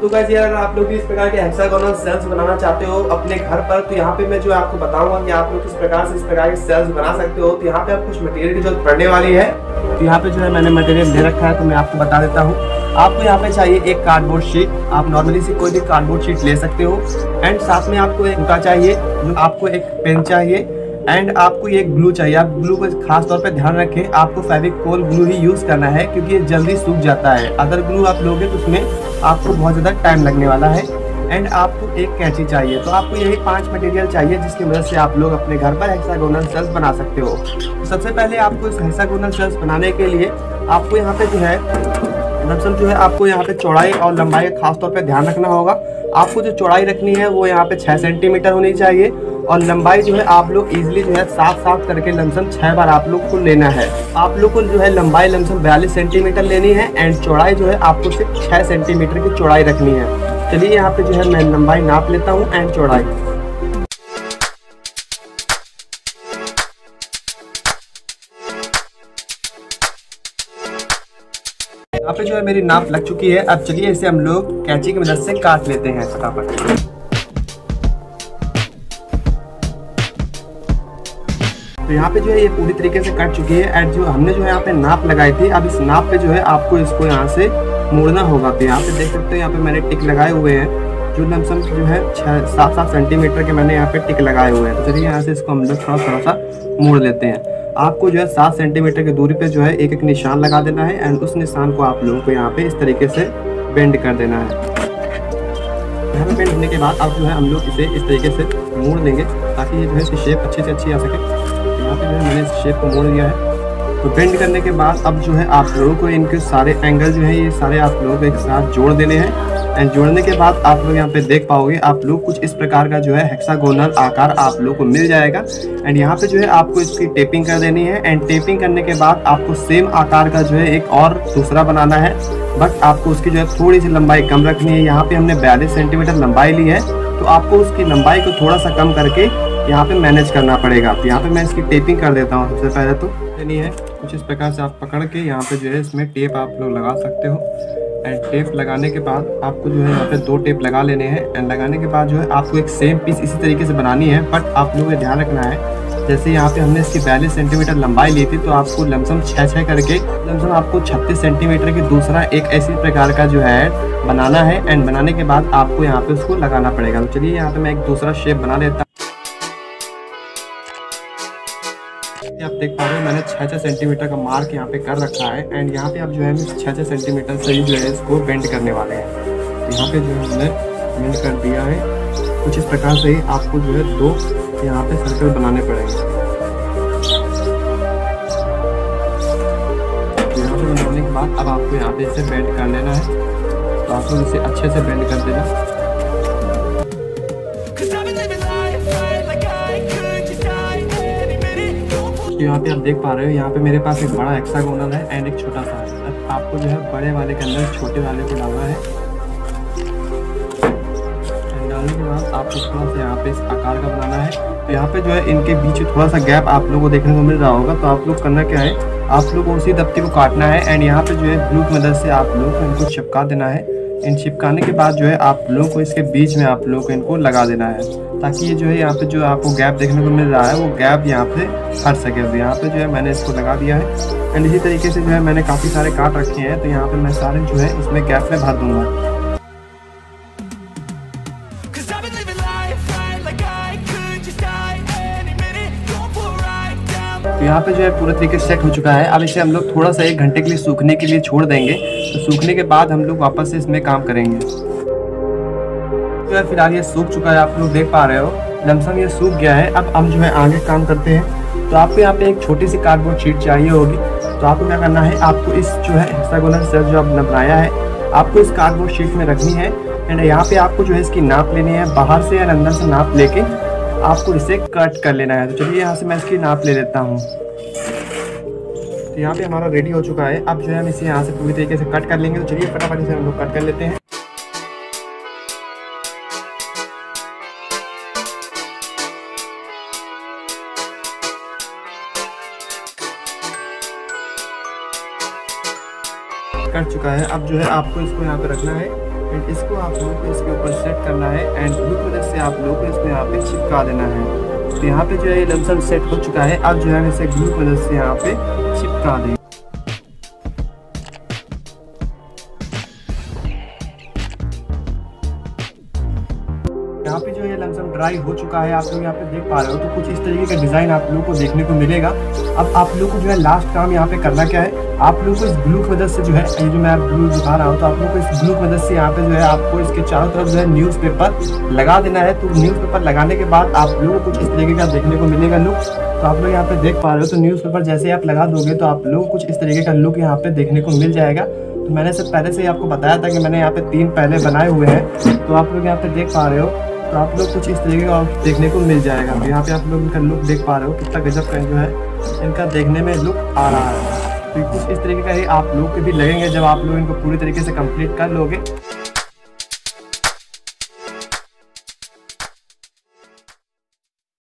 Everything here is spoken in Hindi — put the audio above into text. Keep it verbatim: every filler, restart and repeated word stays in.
तो गाइस यार आप लोग भी इस प्रकार के हेक्सागोनल सेल्स बनाना चाहते हो अपने घर पर, तो यहाँ पे मैं जो आपको बताऊंगा कि आप लोग किस प्रकार से इस प्रकार के सेल्स बना सकते हो। तो यहाँ पे आप कुछ मटेरियल की जरूरत पड़ने वाली है। तो यहाँ पे जो है मैंने मटेरियल ले रखा है, तो मैं आपको बता देता हूँ। आपको यहाँ पे चाहिए एक कार्डबोर्ड शीट, आप नॉर्मली से कोई भी कार्डबोर्ड शीट ले सकते हो। एंड साथ में आपको एक फुका चाहिए, जो आपको एक पेन चाहिए, एंड आपको ये ग्लू चाहिए। आप ग्लू को खास तौर पे ध्यान रखें, आपको फेविकोल ग्लू ही यूज करना है क्योंकि ये जल्दी सूख जाता है। अदर ग्लू आप लोगे तो उसमें आपको बहुत ज़्यादा टाइम लगने वाला है। एंड आपको एक कैंची चाहिए। तो आपको यही पांच मटेरियल चाहिए जिसकी मदद से आप लोग अपने घर पर हेक्सागोनल सेल्स बना सकते हो। तो सबसे पहले आपको इस हेक्सागोनल सेल्स बनाने के लिए आपको यहाँ पे जो है दरअसल जो है आपको यहाँ पे चौड़ाई और लंबाई का खास तौर पे ध्यान रखना होगा। आपको जो चौड़ाई रखनी है वो यहाँ पे छः सेंटीमीटर होनी चाहिए और लंबाई जो है आप लोग इजीली जो है साफ साफ करके लमसम छह बार आप लोग को लेना है। आप लोग को जो है लंबाई लमसम बयालीस सेंटीमीटर लेनी है एंड चौड़ाई जो है आपको सिर्फ छः सेंटीमीटर की चौड़ाई रखनी है। चलिए यहाँ पे जो है मैं लंबाई नाप लेता हूँ एंड चौड़ाई। यहाँ पे जो है मेरी नाप लग चुकी है। अब चलिए इसे हम लोग कैंची की मदद से काट लेते हैं फटाफट। तो यहाँ पे जो है ये पूरी तरीके से कट चुकी है एंड जो हमने जो है यहाँ पे नाप लगाई थी, अब इस नाप पे जो है आपको इसको यहाँ से मोड़ना होगा। तो यहाँ पे देख सकते हो यहाँ पे मैंने टिक लगाए हुए हैं, जो लमसम जो है छः सात सात सेंटीमीटर के मैंने यहाँ पे टिक लगाए हुए हैं। तो चलिए यहाँ से इसको हम लोग थोड़ा थोड़ा सा मोड़ लेते हैं। आपको जो है सात सेंटीमीटर की दूरी पे जो है एक एक निशान लगा देना है एंड उस निशान को आप लोगों को यहाँ पे इस तरीके से बेंड कर देना है। यहाँ पे बेंड होने के बाद अब जो है हम लोग इसे इस तरीके से मोड़ देंगे ताकि ये जो है इसकी शेप अच्छे से अच्छी आ सके। यहाँ पे जो है मैंने इस शेप को मोड़ दिया है। तो बेंड करने के बाद अब जो है आप लोगों को इनके सारे एंगल जो है ये सारे आप लोगों को एक साथ जोड़ देने हैं एंड जोड़ने के बाद आप लोग यहाँ पे देख पाओगे आप लोग कुछ इस प्रकार का जो है हेक्सागोनल आकार आप लोग को मिल जाएगा। एंड यहाँ पे जो है आपको इसकी टेपिंग कर देनी है एंड टेपिंग करने के बाद आपको सेम आकार का जो है एक और दूसरा बनाना है, बट आपको उसकी जो है थोड़ी सी लंबाई कम रखनी है। यहाँ पे हमने बयालीस सेंटीमीटर लंबाई ली है, तो आपको उसकी लंबाई को थोड़ा सा कम करके यहाँ पे मैनेज करना पड़ेगा। तो यहाँ पे मैं इसकी टेपिंग कर देता हूँ। सबसे पहले तो नहीं है कुछ इस प्रकार से आप पकड़ के यहाँ पे जो है इसमें टेप आप लोग लगा सकते हो एंड टेप लगाने के बाद आपको जो है यहाँ पे दो टेप लगा लेने हैं एंड लगाने के बाद जो है आपको एक सेम पीस इसी तरीके से बनानी है। बट आप लोगों को ध्यान रखना है, जैसे यहाँ पे हमने इसकी बयालीस सेंटीमीटर लंबाई ली थी, तो आपको लमसम छः छः करके लमसम आपको छत्तीस सेंटीमीटर की दूसरा एक ऐसी प्रकार का जो है बनाना है एंड बनाने के बाद आपको यहाँ पे उसको लगाना पड़ेगा। तो चलिए यहाँ पे मैं एक दूसरा शेप बना लेता हूँ। आप देख पा रहे हो मैंने छः छः सेंटीमीटर का मार्क यहाँ पे कर रखा है एंड यहाँ पे अब जो है छः छः सेंटीमीटर से ही जो है इसको बेंड करने वाले हैं। तो यहाँ पे जो है हमने बेंड कर दिया है। कुछ इस प्रकार से ही आपको जो है दो यहाँ पे सर्कल बनाने पड़ेंगे। तो यहाँ पे बनाने के बाद अब आपको यहाँ पे इसे बेंड कर लेना है। तो आप लोग इसे अच्छे से बेंड कर देना। यहाँ पे आप देख पा रहे हो यहाँ पे मेरे पास एक बड़ा हेक्सागोनल है एंड एक छोटा सा है। अब आपको जो है बड़े वाले के अंदर छोटे वाले को डालना है एंड डालने के बाद आपको थोड़ा सा यहाँ पे इस आकार का बनाना है। तो यहाँ पे जो है इनके बीच में थोड़ा सा गैप आप लोगों को देखने को मिल रहा होगा। तो आप लोग करना क्या है, आप लोग को उसी दफ्ती को काटना है एंड यहाँ पे जो है ग्लू की मदद से आप लोग को इनको चिपका देना है। इन चिपकाने के बाद जो है आप लोगों को इसके बीच में आप लोगों को इनको लगा देना है ताकि ये जो है यहाँ पे जो आपको गैप देखने को मिल रहा है वो गैप यहाँ पे हट सके। तो यहाँ पे जो है मैंने इसको लगा दिया है एंड इसी तरीके से जो है मैंने काफ़ी सारे काट रखे हैं। तो यहाँ पे मैं सारे जो है इसमें गैप में भर दूंगा। तो यहाँ पे जो है पूरे तरीके से सेट हो चुका है। अब इसे हम लोग थोड़ा सा एक घंटे के लिए सूखने के लिए छोड़ देंगे। तो सूखने के बाद हम लोग वापस से इसमें काम करेंगे। तो यार फिलहाल ये सूख चुका है, आप लोग देख पा रहे हो लमसम ये सूख गया है। अब हम जो है आगे काम करते हैं। तो आपको यहाँ पे एक छोटी सी कार्डबोर्ड शीट चाहिए होगी। तो आपको क्या करना है, आपको इस जो है हेक्सागोनल सेल जो आपने बनाया है आपको इस कार्डबोर्ड शीट में रखनी है एंड यहाँ पे आपको जो है इसकी नाप लेनी है। बाहर से या अंदर से नाप लेके आपको इसे कट कर लेना है। तो चलिए यहाँ से मैं इसकी नाप ले लेता हूँ। तो यहाँ पे हमारा रेडी हो चुका है। अब जो है हम इसे यहाँ से पूरी तरीके से कट कर लेंगे। तो चलिए फटाफट इसे हम लोग कट कर लेते हैं। कट चुका है। अब जो है आपको इसको यहाँ पे रखना है एंड इसको आप लोगों को इसके ऊपर सेट करना है एंड ग्लू की मदद से आप लोगों को इसको यहाँ पे चिपका देना है। तो यहाँ पे जो है ये लमसम सेट हो चुका है। अब जो है इसे ग्लू की मदद से यहाँ पे चिपका दें। यहाँ पे जो है लमसम ड्राई हो चुका है, आप लोग यहाँ पे देख पा रहे हो। तो कुछ इस तरीके का डिजाइन आप लोगों को देखने को मिलेगा। अब आप लोग को जो है लास्ट काम यहाँ पे करना क्या है, आप लोगों को इस ग्लू की मदद से जो है, ये जो मैं आप ग्लू दिखा रहा हूँ, तो आप लोगों को इस ग्लू की मदद से यहाँ पे जो है आपको इसके चारों तरफ जो है न्यूज़पेपर लगा देना है। तो न्यूज़पेपर लगाने के बाद आप लोगों को कुछ इस तरीके का देखने को मिलेगा लुक। तो आप लोग यहाँ पे देख पा रहे हो। तो न्यूज़पेपर जैसे आप लगा दोगे तो आप लोगों को कुछ इस तरीके का लुक यहाँ पे देखने को मिल जाएगा। तो मैंने से पहले से ही आपको बताया था कि मैंने यहाँ पे तीन पहले बनाए हुए हैं। तो आप लोग यहाँ पे देख पा रहे हो। तो आप लोग कुछ इस तरीके का देखने को मिल जाएगा। तो यहाँ पे आप लोग इनका लुक देख पा रहे हो, कितना गजब का जो है इनका देखने में लुक आ रहा है। तो कुछ इस तरीके का ही आप लोग के भी लगेंगे जब आप लोग इनको पूरी तरीके से कंप्लीट कर लोगे।